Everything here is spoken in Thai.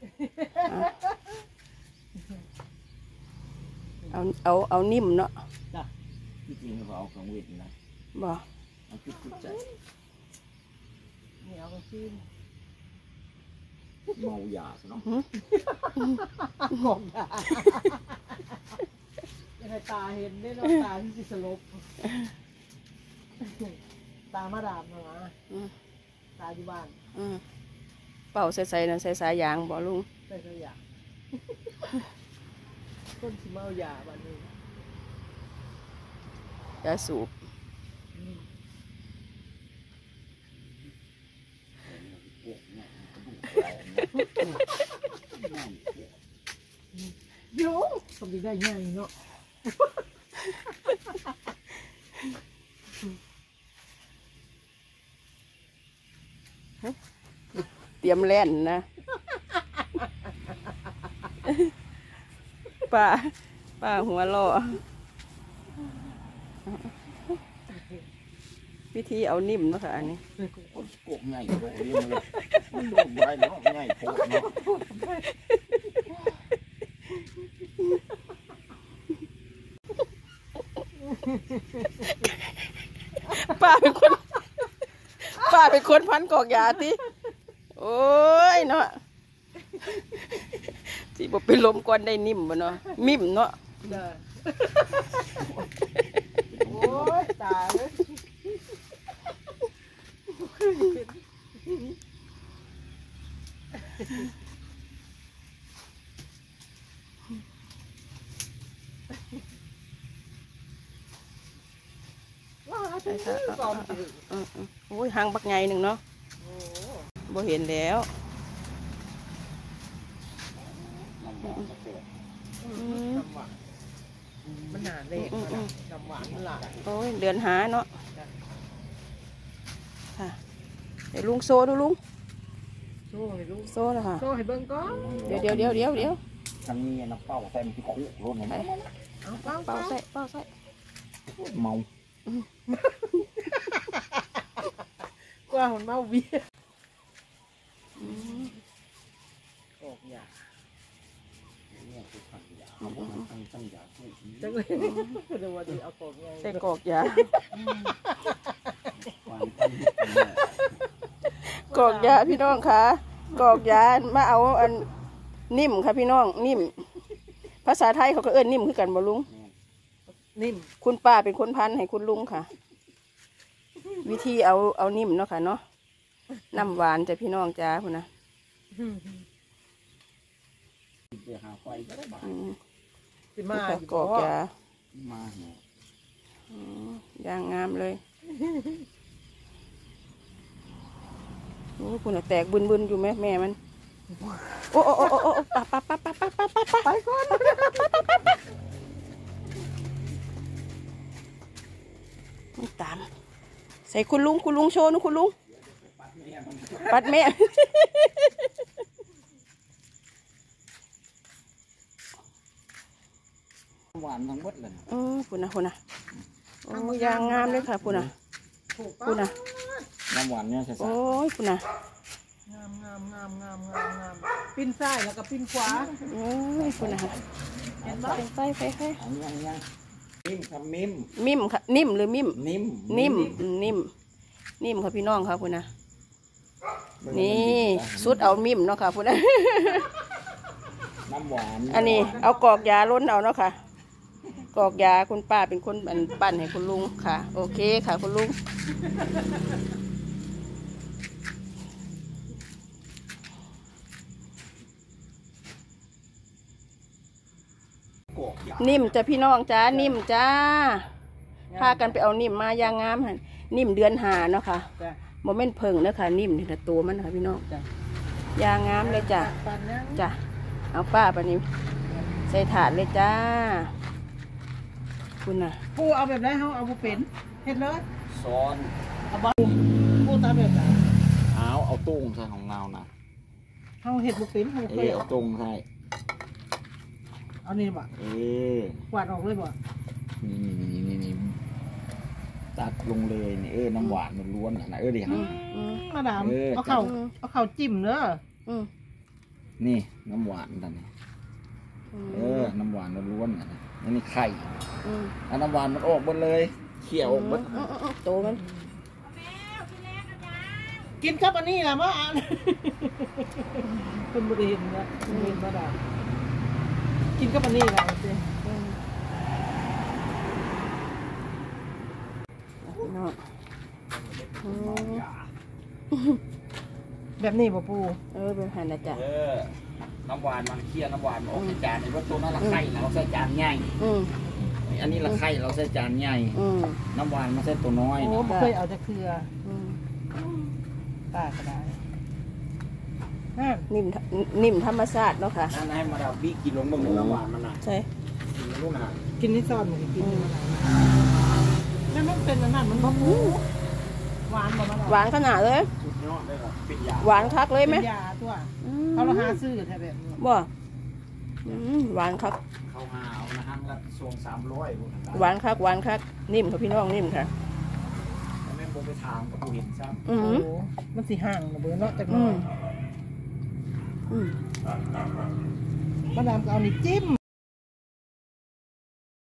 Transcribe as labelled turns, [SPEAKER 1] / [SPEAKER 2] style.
[SPEAKER 1] เอานิ่มเนาะ
[SPEAKER 2] ที่จริงเขาเอาของเวทนะ
[SPEAKER 1] บ่
[SPEAKER 2] เอาจุดใจ
[SPEAKER 3] นี่เอาไปกิน
[SPEAKER 2] เมายาเนาะ
[SPEAKER 3] งงด่ายังไงตาเห็นได้เนาะตาที่สลบตามาดามนะตาอยู่บ้าน
[SPEAKER 1] เป่าใส่ๆนั่นใส่สายยางบ่ลุง
[SPEAKER 3] ใส่สายยางต้นสิเมายาบ้านนี้
[SPEAKER 1] ยาสูบ
[SPEAKER 3] เดี๋ยวต้องได้ง่ายเนาะ
[SPEAKER 1] เตรียมแล่นนะป้าหัวล่อวิธีเอานิ่มเนาะค่ะอันนี้
[SPEAKER 2] โกะง่ายโกะเรื่องเลยมันโดนใบเนาะง่ายโกะเนาะ
[SPEAKER 1] ป้าเป็นคนพันกอกยาติโอ้ยเนาะสิบ่เป็นลมก่อนได้นิ่มบ่เนาะมิ่มเนาะ
[SPEAKER 3] โอ้ยตายเลย
[SPEAKER 1] โอ้ยหางบักไงหนึ่งเนาะบ่เห็นแล้ว
[SPEAKER 3] มันหนาเล็กน้ำหวานมันหลาย
[SPEAKER 1] โอ้ยเดือนหาเนาะค่ะเดี๋ยวลุงโซ่ดูลุง
[SPEAKER 3] โซ่ให้ลุง
[SPEAKER 1] โซ่แล้วค่ะ
[SPEAKER 3] โซ่ให้เบิ้งก่อน
[SPEAKER 1] เดี๋ยว
[SPEAKER 2] ทางนี้น้ำเป้าใส่มันที่คุกรถไหม
[SPEAKER 3] เอาเป้า
[SPEAKER 1] ใส่
[SPEAKER 2] เมาก
[SPEAKER 3] ว่ามันเมาเบียร์ออกยาจังเลยเดี๋ยววันนี้เอากอกยา
[SPEAKER 1] ใส่กอกยา กอกยาพี่น้องค่ะกอกยามาเอาอันนิ่มค่ะพี่น้องนิ่มภาษาไทยเขาก็เอิ้นนิ่มคือกันบ่ลุง
[SPEAKER 3] นิ่ม
[SPEAKER 1] คุณป้าเป็นคนพันให้คุณลุงค่ะวิธีเอานิ่มเนาะค่ะเนาะน้ำหวานจะพี่น้องจ้าคุณนะ
[SPEAKER 3] มาก
[SPEAKER 1] อกยา
[SPEAKER 2] มา
[SPEAKER 1] ย่างงามเลยโอ้คุณแตกบึนอยู่แม่มันโอ้ไปก่อนมันตามใส่คุณลุงโชว์นะคุณลุงปัดแม่
[SPEAKER 2] หวานทั้งหมดเลย
[SPEAKER 1] คุณนะโอ้ยางงามเลยค่ะคุณนะ
[SPEAKER 2] น้ำหวานเนี่ยใช่ไหม
[SPEAKER 1] โอ้ยคุณนะ
[SPEAKER 3] งามปิ้นซ้ายแล้วก็ปิ้นขวา
[SPEAKER 1] โอ้ยคุณนะ
[SPEAKER 3] เห็นไหม
[SPEAKER 1] ไป
[SPEAKER 2] ยังนิ่มครับ
[SPEAKER 1] มิ่มค่ะนิ่มหรือมิ่ม
[SPEAKER 2] นิ่
[SPEAKER 1] มค่ะพี่น้องค่ะคุณนะนี่สุดเอามิ่มเนาะค่ะคุณนะ
[SPEAKER 2] น้ำหวาน
[SPEAKER 1] อันนี้เอากอกยาล้นเอาเนาะค่ะกอกยาคุณป้าเป็นคนปั่นให้คุณลุงค่ะโอเคค่ะคุณลุงนิ่มจะพี่น้องจ้านิ่มจ้าพากันไปเอานิ่มมายางงามนิ่มเดือนหาเนาะค่ะโมเมนต์เพิ่งเนาะค่ะนิ่มนี่แต่ตัวมันค่ะพี่น้องยางงามเลยจ้ะเอาป้าปนี้ใส่ถาดเลยจ้าคุณน่ะ
[SPEAKER 3] ปูเอาแบบไรเขาเอาปูเป็นเห็ดเลย
[SPEAKER 2] ซ้อน
[SPEAKER 3] เอาบ้าปูตาแบบไหน
[SPEAKER 2] เอาตุ้งใส่ของเงานะ
[SPEAKER 3] เขาเห็ดปูเป็นเขา
[SPEAKER 2] เอาตุ้งใส่
[SPEAKER 3] เอานี่บ่กวาดออกเลยบ่
[SPEAKER 2] นี่ตัดลงเลยนี่น้ำหวานมันล้วนนะดิฮะ
[SPEAKER 3] มาดามเอาเข่าจิ้มเนอะ
[SPEAKER 2] นี่น้ำหวานนั่นนี่น้ำหวานล้วนๆอันนี้ไข่อันน้ำหวานมันออกหมดเลยเขี่ยวออกหมด
[SPEAKER 1] โตมัน
[SPEAKER 3] กินกับอันนี้แหละมั้งเป็นบริเห็นนะเห็นมาดากินกับอันนี้แหละจริงแบบนี้ป่ะปู
[SPEAKER 1] เป็นหันนะจ๊ะ
[SPEAKER 2] น้ำหวานมันเคี่ยวน้ำหวานออกใส่จานในว่าตัวนั้นละไข่เราใส่จานใหญ่อันนี้ละไข่เราใส่จานใหญ่น้ำหวานมาใส่ตัวน้อย
[SPEAKER 3] โอ้เคยเอาจะเคือตากระดาษ
[SPEAKER 1] นิ่มธรรมชาติเนาะค่ะ
[SPEAKER 2] นั่นให้มาดาบี้กินลงบนน้ำหวานมันน่ะ
[SPEAKER 1] ใช่
[SPEAKER 2] กินลูกน่ะ
[SPEAKER 3] กินที่ซ่อนเหมือนกินมันเป็นอันนั้นมันบ่ปูหวานบ่มา
[SPEAKER 1] หวานขนาดเลยหวานคักเลยไหม
[SPEAKER 3] ยาตัวเขาเราหาซื้อแถวแบบนี้
[SPEAKER 1] บ่หวานคัก
[SPEAKER 2] เขาหาเอานะฮะละส่ง300
[SPEAKER 1] หวานคักนิ่มค่ะพี่น้องนิ่มค่ะ
[SPEAKER 2] แม่โบไปถามกับผู้เห็นซ้ำ
[SPEAKER 3] โอ้มันสีห่างนะเบอร์เนาะจากน้อยมาดามก็เอานี่จิ้ม